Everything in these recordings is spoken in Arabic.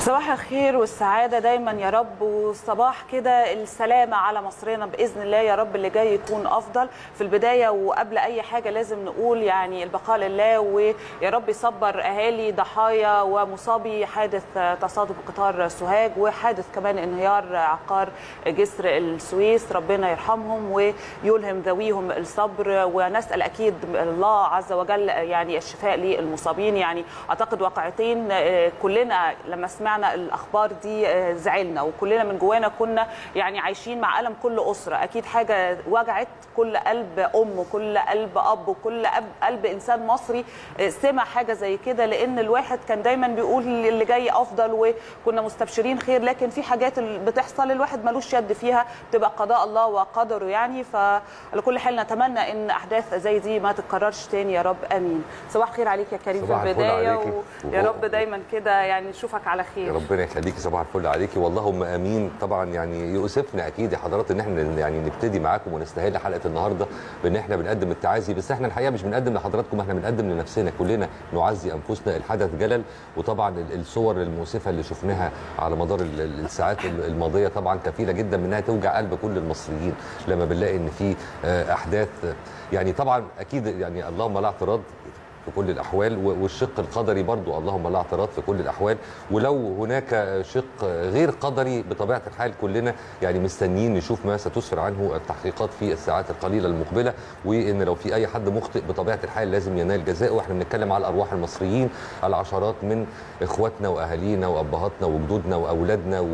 صباح الخير والسعادة دايما يا رب، والصباح كده السلامة على مصرنا بإذن الله يا رب. اللي جاي يكون أفضل. في البداية وقبل أي حاجة لازم نقول يعني البقاء لله، ويا رب يصبر أهالي ضحايا ومصابي حادث تصادم قطار سوهاج وحادث كمان انهيار عقار جسر السويس. ربنا يرحمهم ويلهم ذويهم الصبر، ونسأل أكيد الله عز وجل يعني الشفاء للمصابين. يعني أعتقد واقعتين كلنا لما سمعنا الاخبار دي زعلنا، وكلنا من جوانا كنا يعني عايشين مع الم كل اسره. اكيد حاجه وجعت كل قلب ام وكل قلب اب وكل قلب انسان مصري سمع حاجه زي كده، لان الواحد كان دايما بيقول اللي جاي افضل وكنا مستبشرين خير، لكن في حاجات بتحصل الواحد ملوش يد فيها، بتبقى قضاء الله وقدره يعني. فعلى كل حال نتمنى ان احداث زي دي ما تتكررش تاني يا رب، امين. صباح الخير عليك يا كريم في البدايه، ويا رب دايما كده يعني نشوفك على خير. ربنا يخليكي، صباح الفل عليكي، واللهم امين. طبعا يعني يؤسفنا اكيد يا حضرات ان احنا يعني نبتدي معاكم ونستهل حلقه النهارده بان احنا بنقدم التعازي، بس احنا الحقيقه مش بنقدم لحضراتكم، احنا بنقدم لنفسنا، كلنا نعزي انفسنا. الحدث جلل، وطبعا الصور المؤسفه اللي شفناها على مدار الساعات الماضيه طبعا كفيله جدا منها توجع قلب كل المصريين لما بنلاقي ان في احداث. يعني طبعا اكيد يعني اللهم لا اعتراض في كل الأحوال، والشق القدري برضو اللهم لا اعتراض في كل الأحوال، ولو هناك شق غير قدري بطبيعة الحال كلنا يعني مستنيين نشوف ما ستسفر عنه التحقيقات في الساعات القليلة المقبلة، وإن لو في أي حد مخطئ بطبيعة الحال لازم ينال جزاءه. واحنا بنتكلم على أرواح المصريين، العشرات من إخواتنا وأهالينا وأبهاتنا وجدودنا وأولادنا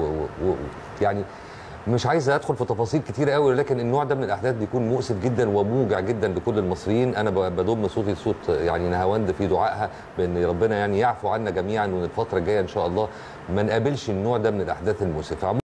يعني مش عايز ادخل في تفاصيل كتيره قوي، لكن النوع ده من الاحداث بيكون مؤسف جدا وموجع جدا لكل المصريين. انا بضم صوتي لصوت يعني نهاوند في دعائها بان ربنا يعني يعفو عنا جميعا، وان الفتره الجايه ان شاء الله ما نقابلش النوع ده من الاحداث المؤسفه.